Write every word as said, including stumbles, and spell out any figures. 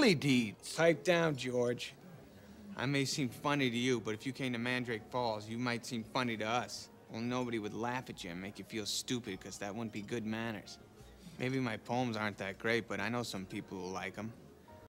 manly deeds. Pipe down, George. I may seem funny to you, but if you came to Mandrake Falls, you might seem funny to us. Well, nobody would laugh at you and make you feel stupid, because that wouldn't be good manners. Maybe my poems aren't that great, but I know some people who like them.